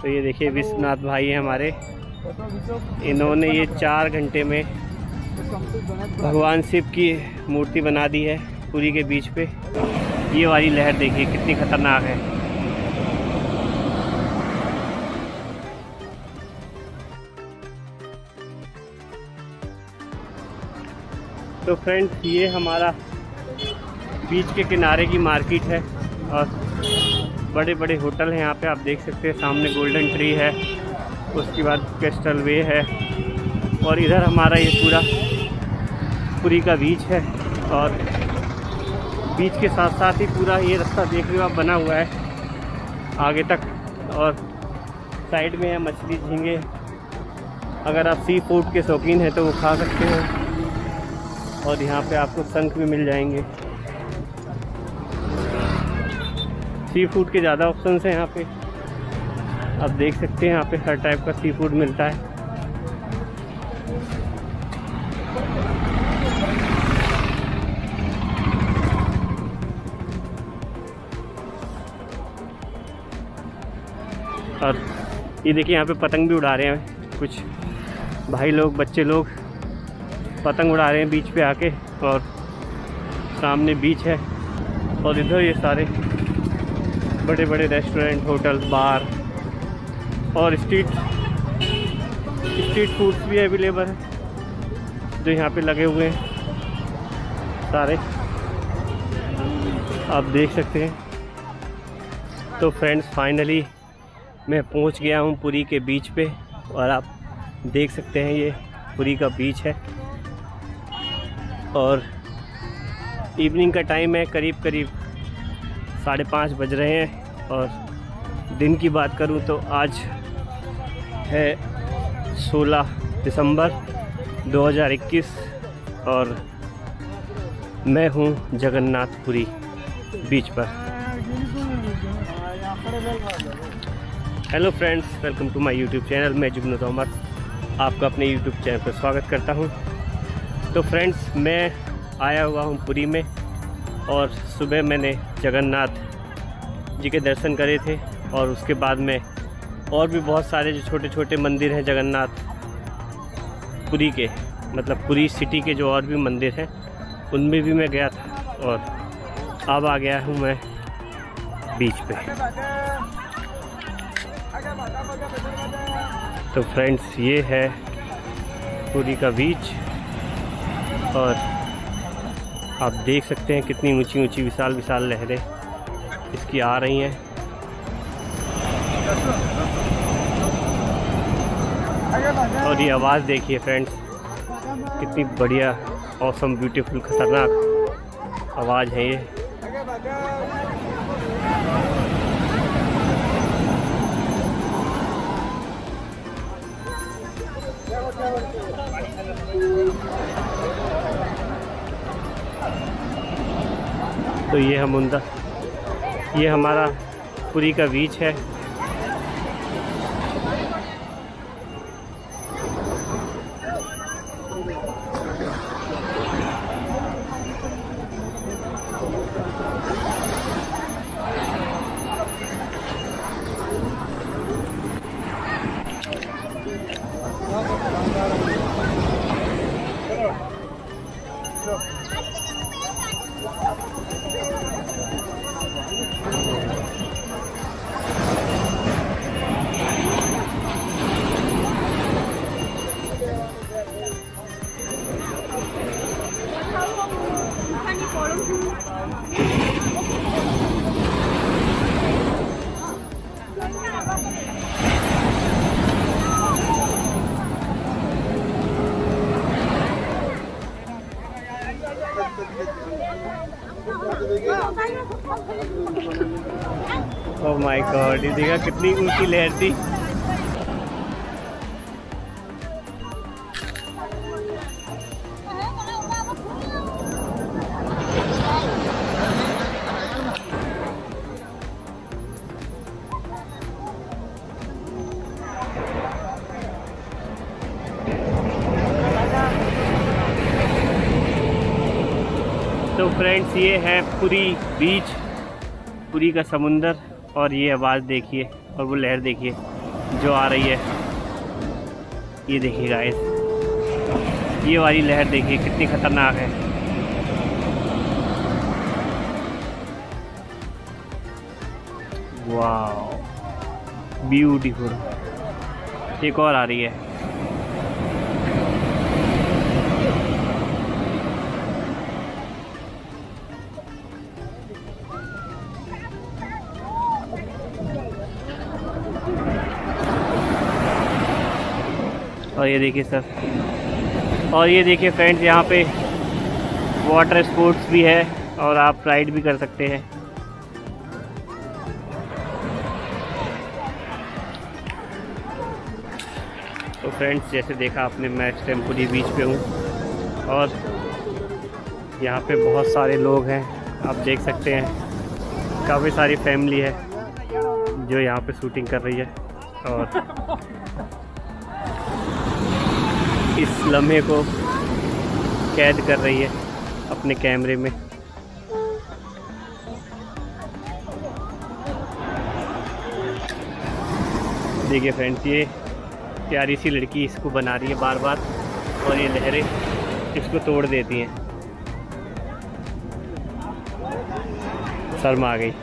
तो ये देखिए विश्वनाथ भाई हैं हमारे, इन्होंने ये 4 घंटे में भगवान शिव की मूर्ति बना दी है पुरी के बीच पे। ये वाली लहर देखिए कितनी खतरनाक है। तो फ्रेंड्स ये हमारा बीच के किनारे की मार्केट है और बड़े बड़े होटल हैं यहाँ पे, आप देख सकते हैं। सामने गोल्डन ट्री है, उसके बाद कैस्टल वे है और इधर हमारा ये पूरा पुरी का बीच है। और बीच के साथ साथ ही पूरा ये रास्ता देख रहे हो आप बना हुआ है आगे तक। और साइड में है मछली झींगे, अगर आप सी फूड के शौकीन हैं तो वो खा सकते हैं। और यहाँ पे आपको शंख भी मिल जाएंगे। सी फूड के ज़्यादा ऑप्शंस हैं यहाँ पे, आप देख सकते हैं। यहाँ पे हर टाइप का सी फूड मिलता है। और ये देखिए यहाँ पे पतंग भी उड़ा रहे हैं कुछ भाई लोग, बच्चे लोग पतंग उड़ा रहे हैं बीच पे आके। और सामने बीच है और इधर ये सारे बड़े बड़े रेस्टोरेंट, होटल, बार और स्ट्रीट फूड्स भी अवेलेबल है जो यहाँ पे लगे हुए हैं सारे, आप देख सकते हैं। तो फ्रेंड्स फाइनली मैं पहुँच गया हूँ पुरी के बीच पे और आप देख सकते हैं ये पुरी का बीच है। और इवनिंग का टाइम है, करीब 5:30 बज रहे हैं। और दिन की बात करूं तो आज है 16 दिसंबर 2021 और मैं हूं जगन्नाथपुरी बीच पर। Hello friends, welcome to my YouTube channel. मैं जुगनू तोमर आपका अपने यूट्यूब चैनल पर स्वागत करता हूं। तो फ्रेंड्स मैं आया हुआ हूं पुरी में और सुबह मैंने जगन्नाथ जी के दर्शन करे थे। और उसके बाद में और भी बहुत सारे जो छोटे छोटे मंदिर हैं जगन्नाथ पुरी के, मतलब पुरी सिटी के जो और भी मंदिर हैं उनमें भी मैं गया था। और अब आ गया हूँ मैं बीच पे। तो फ्रेंड्स ये है पुरी का बीच और आप देख सकते हैं कितनी ऊंची ऊंची विशाल विशाल लहरें इसकी आ रही हैं। और ये आवाज़ देखिए फ्रेंड्स, कितनी बढ़िया, ऑसम, ब्यूटीफुल, खतरनाक आवाज़ है ये। तो ये हमारा पुरी का बीच है। ओह माय गॉड, ये देखा कितनी ऊंची लहर थी। तो फ्रेंड्स ये है पुरी बीच, पुरी का समुंदर। और ये आवाज़ देखिए और वो लहर देखिए जो आ रही है। ये देखिए गाइस, ये वाली लहर देखिए कितनी खतरनाक है। वाह, ब्यूटीफुल। एक और आ रही है। और ये देखिए सर, और ये देखिए फ्रेंड्स, यहाँ पे वाटर स्पोर्ट्स भी है और आप राइड भी कर सकते हैं। तो फ्रेंड्स, जैसे देखा आपने, मैं इस टाइम पुरी बीच पे हूँ और यहाँ पे बहुत सारे लोग हैं, आप देख सकते हैं। काफ़ी सारी फैमिली है जो यहाँ पे शूटिंग कर रही है और इस लम्हे को कैद कर रही है अपने कैमरे में। देखिए फ्रेंड्स, ये प्यारी सी लड़की इसको बना रही है बार बार और ये लहरें इसको तोड़ देती हैं। शर्म आ गई।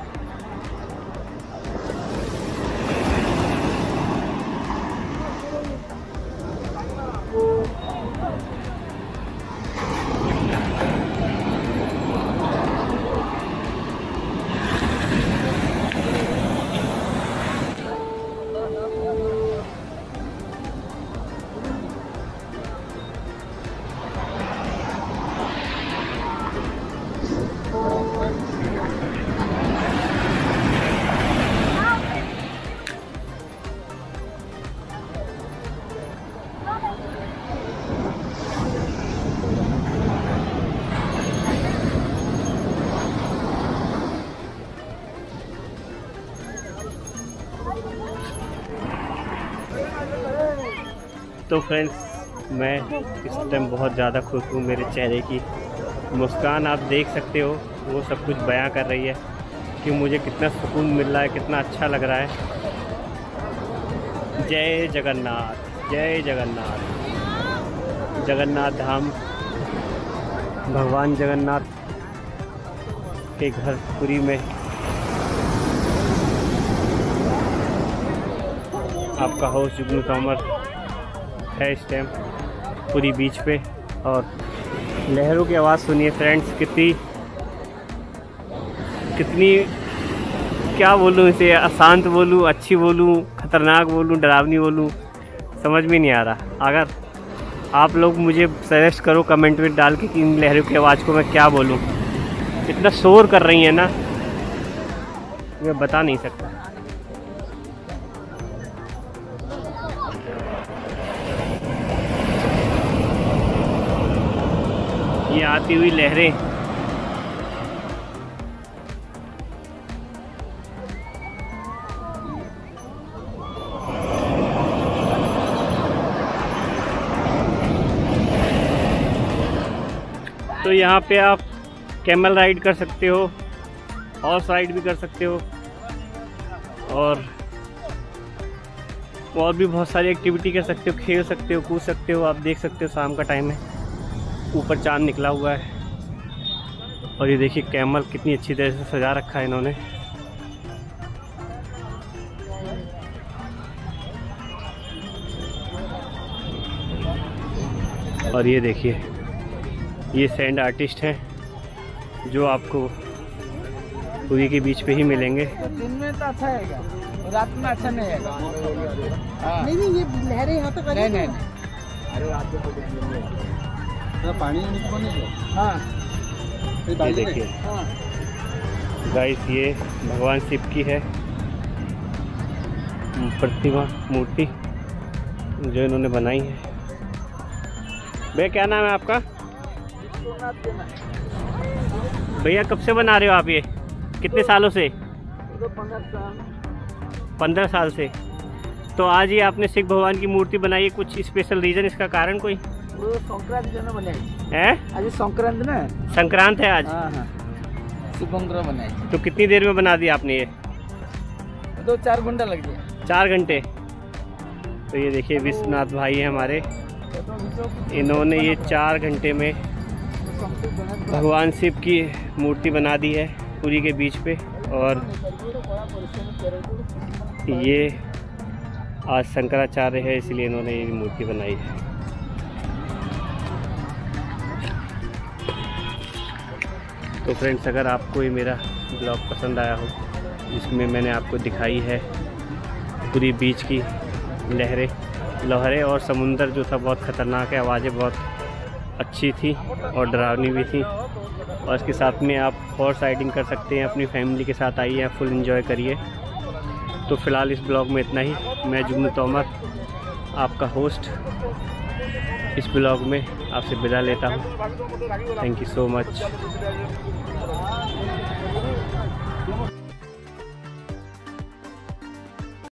तो फ्रेंड्स, मैं इस टाइम बहुत ज़्यादा खुश हूँ। मेरे चेहरे की मुस्कान आप देख सकते हो, वो सब कुछ बयां कर रही है कि मुझे कितना सुकून मिल रहा है, कितना अच्छा लग रहा है। जय जगन्नाथ, जय जगन्नाथ। जगन्नाथ धाम, भगवान जगन्नाथ के घर पुरी में आपका होस्ट जुगनू तोमर है इस टाइम पुरी बीच पे। और लहरों की आवाज़ सुनिए फ्रेंड्स, कितनी क्या बोलूँ इसे, अशांत बोलूँ, अच्छी बोलूँ, खतरनाक बोलूँ, डरावनी बोलूँ, समझ में नहीं आ रहा। अगर आप लोग मुझे सजेस्ट करो कमेंट में डाल के कि इन लहरों की आवाज़ को मैं क्या बोलूँ। इतना शोर कर रही है ना, मैं बता नहीं सकता। ये आती हुई लहरें तो यहाँ पे आप कैमल राइड कर सकते हो, हॉर्स राइड भी कर सकते हो और भी बहुत सारी एक्टिविटी कर सकते हो, खेल सकते हो, कूद सकते हो। आप देख सकते हो शाम का टाइम है, ऊपर चांद निकला हुआ है और ये देखिए कैमल कितनी अच्छी तरह से सजा रखा है इन्होंने। और ये देखिए, ये सैंड आर्टिस्ट हैं जो आपको पुरी के बीच पे ही मिलेंगे। दिन में तो अच्छा है, रात में अच्छा नहीं है। नहीं ये लहरें यहाँ पे नहीं। अरे रात में तो पानी नहीं। हाँ, ये देखिए गाइस, ये भगवान शिव की है प्रतिमा, मूर्ति जो इन्होंने बनाई है। भैया क्या नाम है आपका? भैया कब से बना रहे हो आप ये, कितने सालों से? 15 साल से। तो आज ये आपने शिव भगवान की मूर्ति बनाई है, कुछ स्पेशल रीजन, इसका कारण कोई? संक्रांत जो बनाई है, आज संक्रांत ना, संक्रांत है आज। हाँ। शुभंकर बनाई। तो कितनी देर में बना दिया आपने ये? 2-4 घंटा लग गया। 4 घंटे। तो ये देखिए विश्वनाथ भाई हैं हमारे, इन्होंने ये 4 घंटे में भगवान शिव की मूर्ति बना दी है पुरी के बीच पे। और ये आज शंकराचार्य है इसलिए इन्होंने ये मूर्ति बनाई है। तो फ्रेंड्स, अगर आपको ये मेरा ब्लॉग पसंद आया हो जिसमें मैंने आपको दिखाई है पूरी बीच की लहरें और समुंदर जो था बहुत ख़तरनाक है, आवाज़ें बहुत अच्छी थी और डरावनी भी थी। और इसके साथ में आप हॉर्स राइडिंग कर सकते हैं, अपनी फैमिली के साथ आइए, आप फुल एंजॉय करिए। तो फ़िलहाल इस ब्लॉग में इतना ही। मैं जुम्मन तोमर आपका होस्ट इस ब्लॉग में आपसे विदा लेता हूँ। Thank you so much.